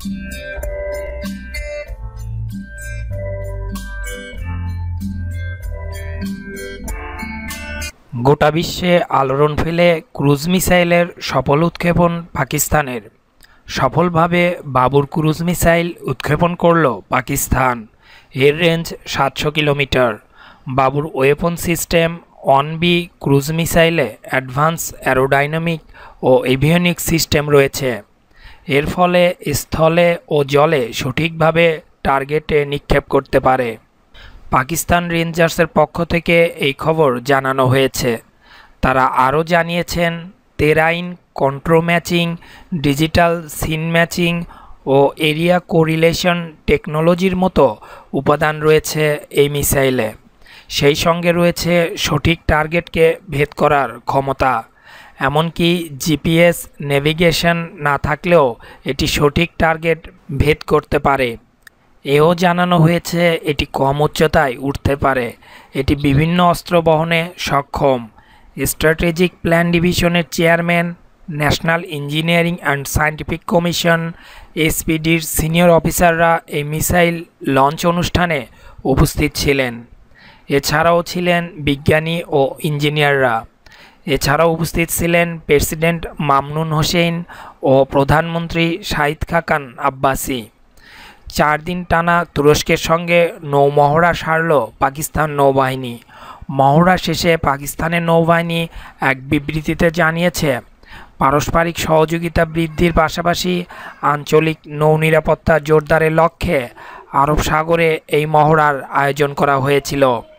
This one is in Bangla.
গোটা বিশ্বে আলোড়ন ফেলে ক্রুজ মিসাইলের সফল উৎক্ষেপণ পাকিস্তানের। সফলভাবে বাবুর ক্রুজ মিসাইল উৎক্ষেপণ করল পাকিস্তান। এর range 700 kilometre. Babur weapon system 1B cruise মিসাইলে অ্যাডভান্স অ্যারোডাইনামিক ও এভিওনিক সিস্টেম রয়েছে। এর ফলে স্থলে ও জলে সঠিকভাবে টার্গেটে নিক্ষেপ করতে পারে। পাকিস্তান রেঞ্জার্সের পক্ষ থেকে এই খবর জানানো হয়েছে। তারা আরও জানিয়েছেন, terrain control matching, digital scene matching ও এরিয়া কোরিলেশন টেকনোলজির মতো উপাদান রয়েছে এই মিসাইলে। সেই সঙ্গে রয়েছে সঠিক টার্গেটকে ভেদ করার ক্ষমতা। এমনকি জিপিএস নেভিগেশন না থাকলেও এটি সঠিক টার্গেট ভেদ করতে পারে। এও জানানো হয়েছে এটি কম উচ্চতায় উঠতে পারে। এটি বিভিন্ন অস্ত্র বহনে সক্ষম। স্ট্র্যাটেজিক প্ল্যান ডিভিশনের chairman, national engineering and scientific commission এসপিডির সিনিয়র অফিসাররা এই মিসাইল লঞ্চ অনুষ্ঠানে উপস্থিত ছিলেন। এছাড়াও ছিলেন বিজ্ঞানী ও ইঞ্জিনিয়াররা। এছাড়াও উপস্থিত ছিলেন প্রেসিডেন্ট মামনুন হোসেন ও প্রধানমন্ত্রী শাহিদ খাকান আব্বাসি। 4 দিন টানা তুরস্কের সঙ্গে নৌমহড়া সারল পাকিস্তান নৌবাহিনী। মহড়া শেষে পাকিস্তানের নৌবাহিনী এক বিবৃতিতে জানিয়েছে, পারস্পরিক সহযোগিতা বৃদ্ধির পাশাপাশি আঞ্চলিক নৌ নিরাপত্তা জোরদারের লক্ষ্যে আরব সাগরে এই মহড়ার আয়োজন করা হয়েছিল।